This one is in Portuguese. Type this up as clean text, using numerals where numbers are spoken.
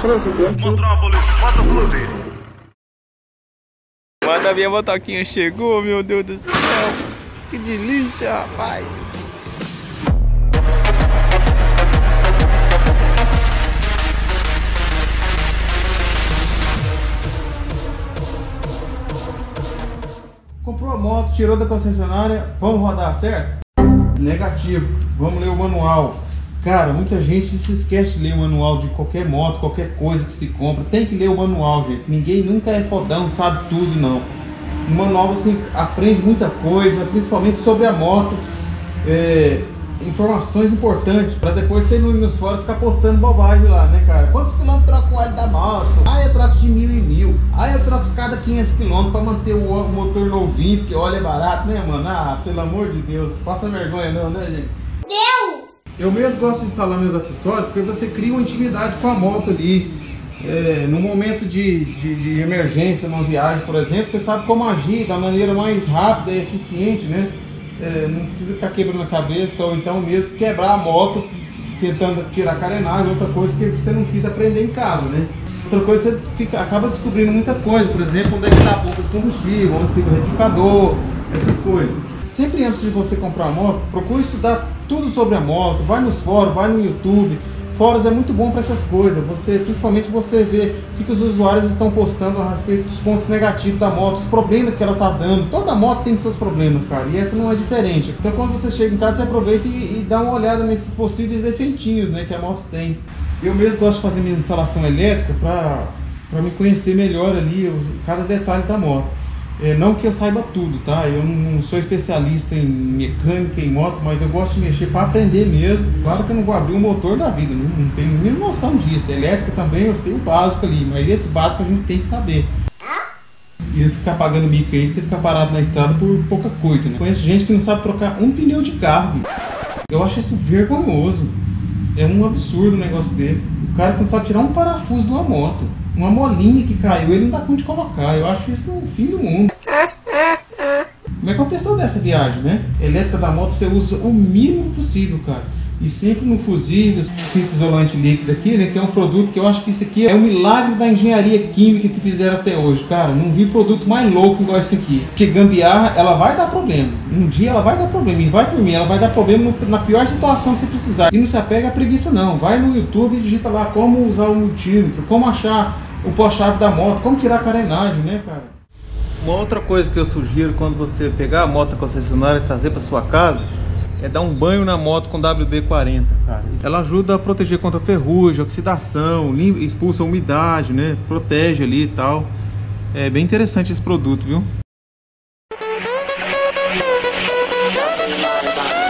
Presidente Metrópolis Motoclube. Mano, a minha motoquinha chegou, meu Deus do céu. Que delícia, rapaz. Comprou a moto, tirou da concessionária, vamos rodar, certo? Negativo, vamos ler o manual. Cara, muita gente se esquece de ler o manual de qualquer moto, qualquer coisa que se compra. Tem que ler o manual, gente. Ninguém nunca é fodão, sabe tudo, não. No manual você aprende muita coisa, principalmente sobre a moto. Informações importantes, para depois você não ir nos fóruns ficar postando bobagem lá, né, cara? Quantos quilômetros troca o óleo da moto? Eu troco de 1000 em 1000. Eu troco cada 500 quilômetros para manter o motor novinho, porque óleo é barato, né, mano? Pelo amor de Deus, passa vergonha não, né, gente? Eu mesmo gosto de instalar meus acessórios porque você cria uma intimidade com a moto ali. No momento de emergência, numa viagem, por exemplo, você sabe como agir da maneira mais rápida e eficiente, né? Não precisa ficar quebrando a cabeça ou então mesmo quebrar a moto tentando tirar a carenagem, outra coisa que você não quis aprender em casa, né? Outra coisa, você acaba descobrindo muita coisa, por exemplo, onde é que está a bomba de combustível, onde fica o retificador, essas coisas. Sempre antes de você comprar a moto, procure estudar tudo sobre a moto, vai nos fóruns, vai no YouTube. Fóruns é muito bom para essas coisas, principalmente você vê o que os usuários estão postando a respeito dos pontos negativos da moto, os problemas que ela está dando. Toda moto tem seus problemas, cara, e essa não é diferente. Então quando você chega em casa, você aproveita e dá uma olhada nesses possíveis defeitinhos, né, que a moto tem. Eu mesmo gosto de fazer minha instalação elétrica para me conhecer melhor ali cada detalhe da moto. Não que eu saiba tudo, tá? Eu não sou especialista em mecânica, em moto, mas eu gosto de mexer para aprender mesmo. Claro que eu não vou abrir o motor da vida, não tenho nenhuma noção disso. Elétrica também eu sei o básico ali, mas esse básico a gente tem que saber. E ficar pagando mico aí, ter que ficar parado na estrada por pouca coisa, né? Conheço gente que não sabe trocar um pneu de carro. Eu acho isso vergonhoso. É um absurdo um negócio desse. O cara que não sabe tirar um parafuso de uma moto. Uma molinha que caiu, ele não dá conta de colocar. Eu acho isso o fim do mundo. Como é que uma pessoa dessa viagem, né? Elétrica da moto você usa o mínimo possível, cara. E sempre no fusível, fita isolante líquido aqui, né? Que é um produto que eu acho que isso aqui é um milagre da engenharia química que fizeram até hoje, cara. Não vi produto mais louco igual esse aqui. Porque gambiarra, ela vai dar problema. Um dia ela vai dar problema. E vai por mim, ela vai dar problema na pior situação que você precisar. E não se apega à preguiça, não. Vai no YouTube e digita lá como usar o multímetro, como achar o pó-chave da moto, como tirar a carenagem, né, cara? Uma outra coisa que eu sugiro quando você pegar a moto concessionária e trazer para sua casa é dar um banho na moto com WD-40, cara. Ela ajuda a proteger contra ferrugem, oxidação, expulsa a umidade, né? Protege ali e tal. É bem interessante esse produto, viu?